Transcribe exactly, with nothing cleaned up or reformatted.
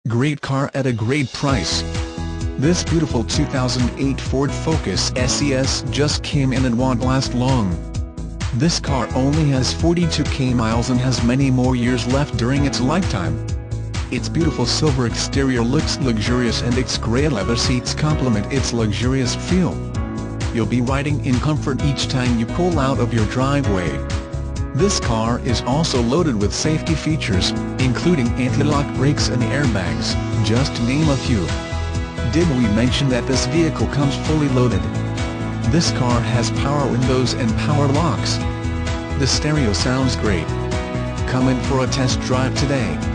Great car at a great price. This beautiful two thousand eight Ford Focus S E S just came in and won't last long. This car only has forty-two thousand miles and has many more years left during its lifetime. Its beautiful silver exterior looks luxurious and its grey leather seats complement its luxurious feel. You'll be riding in comfort each time you pull out of your driveway. This car is also loaded with safety features, including anti-lock brakes and airbags, just to name a few. Did we mention that this vehicle comes fully loaded? This car has power windows and power locks. The stereo sounds great. Come in for a test drive today.